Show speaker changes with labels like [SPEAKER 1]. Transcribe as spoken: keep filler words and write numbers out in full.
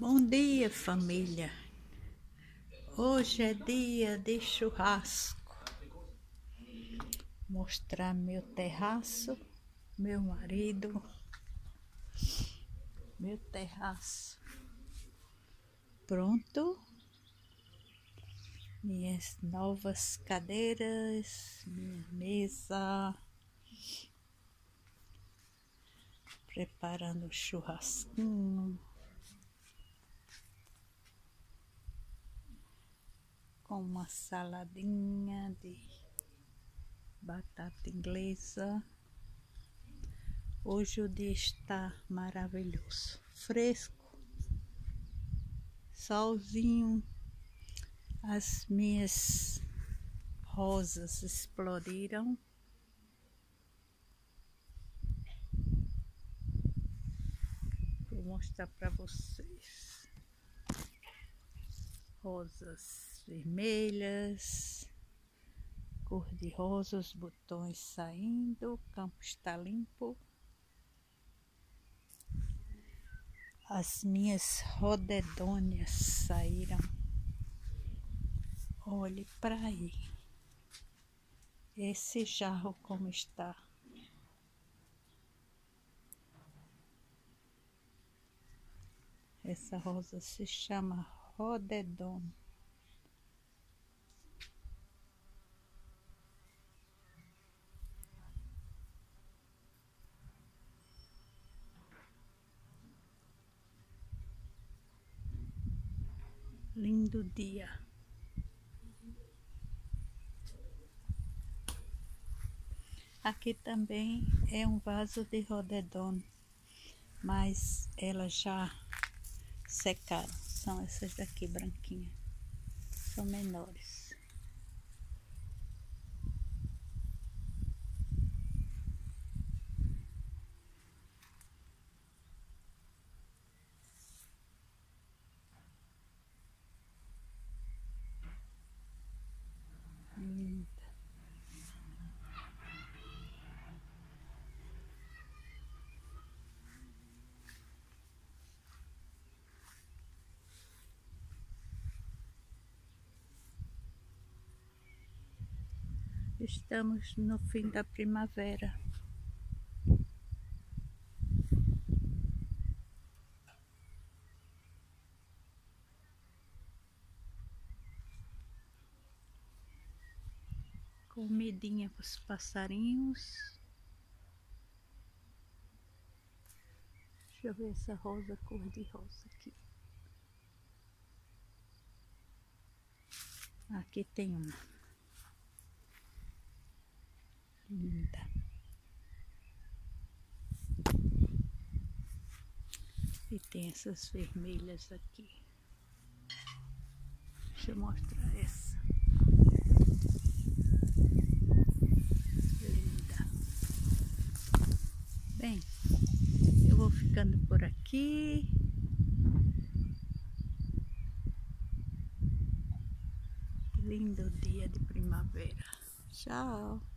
[SPEAKER 1] Bom dia, família. Hoje é dia de churrasco. Mostrar meu terraço, meu marido, meu terraço pronto. Minhas novas cadeiras, minha mesa, preparando o churrasquinho com uma saladinha de batata inglesa. Hoje o dia está maravilhoso, fresco, solzinho. As minhas rosas explodiram. Vou mostrar para vocês. Rosas vermelhas, cor de rosa, os botões saindo, o campo está limpo. As minhas rodedônias saíram. Olhe para aí. Esse jarro como está. Essa rosa se chama rodedônia. Lindo dia. Aqui também é um vaso de rodedônia, mas elas já secaram. São essas daqui branquinhas, são menores. Linda. Estamos no fim da primavera. Comidinha para os passarinhos. Deixa eu ver essa rosa, cor de rosa aqui. Aqui tem uma. Linda. E tem essas vermelhas aqui. Deixa eu mostrar essa. Linda. Bem, eu vou ficando por aqui. Lindo dia de primavera. Tchau.